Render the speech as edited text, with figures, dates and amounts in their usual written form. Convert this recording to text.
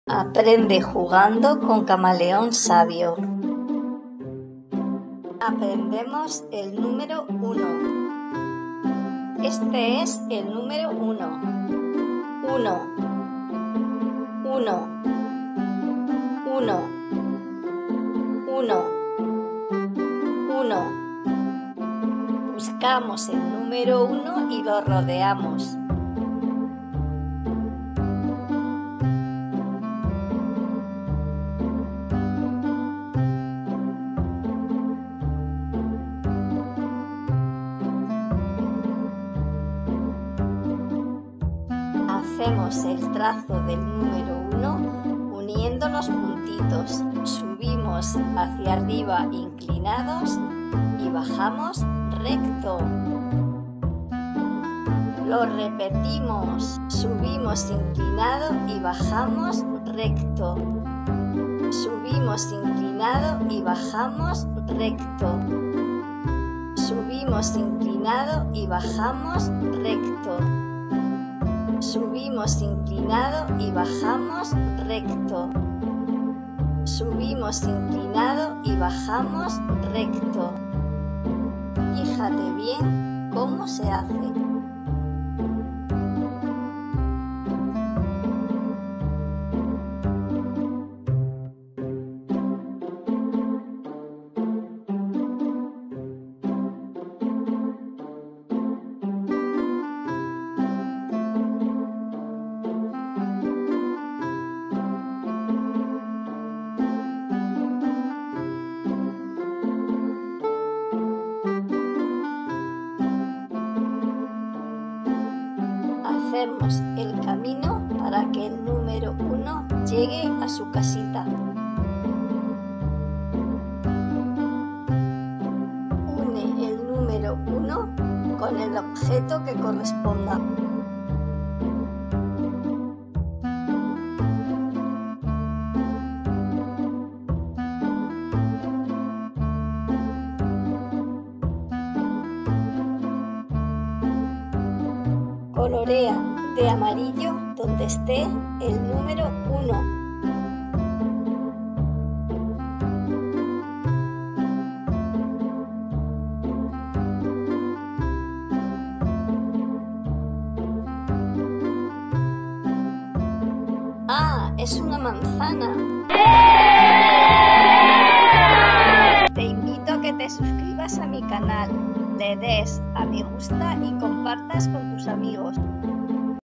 Aprende jugando con Camaleón Sabio. Aprendemos el número 1. Este es el número 1. 1, 1, 1, 1, 1. Buscamos el número 1 y lo rodeamos. Hacemos el trazo del número 1 uniendo los puntitos. Subimos hacia arriba inclinados y bajamos recto. Lo repetimos. Subimos inclinado y bajamos recto. Subimos inclinado y bajamos recto. Subimos inclinado y bajamos recto. Subimos inclinado y bajamos recto. Subimos inclinado y bajamos recto. Fíjate bien cómo se hace. Hacemos el camino para que el número 1 llegue a su casita. Une el número 1 con el objeto que corresponda. Colorea de amarillo donde esté el número 1. ¡Ah! Es una manzana. Te invito a que te suscribas a mi canal, le des a me gusta y compartas con tus amigos.